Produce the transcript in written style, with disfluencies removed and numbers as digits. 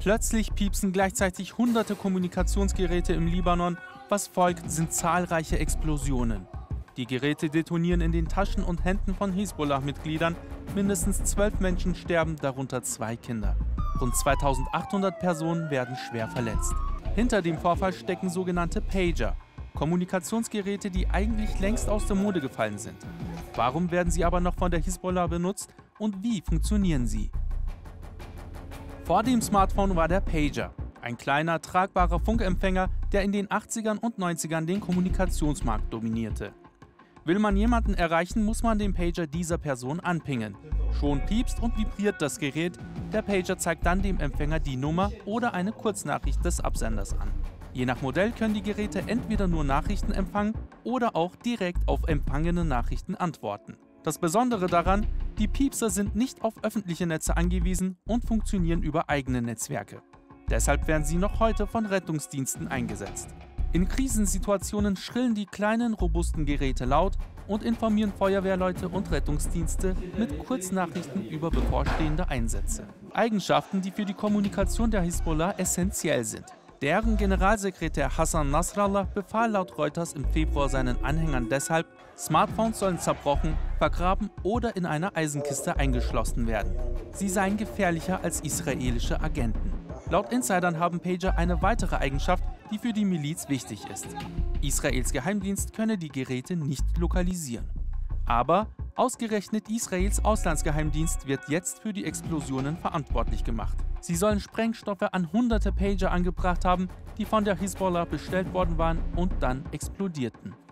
Plötzlich piepsen gleichzeitig hunderte Kommunikationsgeräte im Libanon. Was folgt, sind zahlreiche Explosionen. Die Geräte detonieren in den Taschen und Händen von Hisbollah-Mitgliedern. Mindestens 12 Menschen sterben, darunter 2 Kinder. Rund 2800 Personen werden schwer verletzt. Hinter dem Vorfall stecken sogenannte Pager, Kommunikationsgeräte, die eigentlich längst aus der Mode gefallen sind. Warum werden sie aber noch von der Hisbollah benutzt und wie funktionieren sie? Vor dem Smartphone war der Pager, ein kleiner, tragbarer Funkempfänger, der in den 80ern und 90ern den Kommunikationsmarkt dominierte. Will man jemanden erreichen, muss man den Pager dieser Person anpingen. Schon piepst und vibriert das Gerät, der Pager zeigt dann dem Empfänger die Nummer oder eine Kurznachricht des Absenders an. Je nach Modell können die Geräte entweder nur Nachrichten empfangen oder auch direkt auf empfangene Nachrichten antworten. Das Besondere daran, die Piepser sind nicht auf öffentliche Netze angewiesen und funktionieren über eigene Netzwerke. Deshalb werden sie noch heute von Rettungsdiensten eingesetzt. In Krisensituationen schrillen die kleinen, robusten Geräte laut und informieren Feuerwehrleute und Rettungsdienste mit Kurznachrichten über bevorstehende Einsätze. Eigenschaften, die für die Kommunikation der Hisbollah essentiell sind. Deren Generalsekretär Hassan Nasrallah befahl laut Reuters im Februar seinen Anhängern deshalb, Smartphones sollen zerbrochen, vergraben oder in einer Eisenkiste eingeschlossen werden. Sie seien gefährlicher als israelische Agenten. Laut Insidern haben Pager eine weitere Eigenschaft, die für die Miliz wichtig ist. Israels Geheimdienst könne die Geräte nicht lokalisieren. Aber ausgerechnet Israels Auslandsgeheimdienst wird jetzt für die Explosionen verantwortlich gemacht. Sie sollen Sprengstoffe an hunderte Pager angebracht haben, die von der Hisbollah bestellt worden waren und dann explodierten.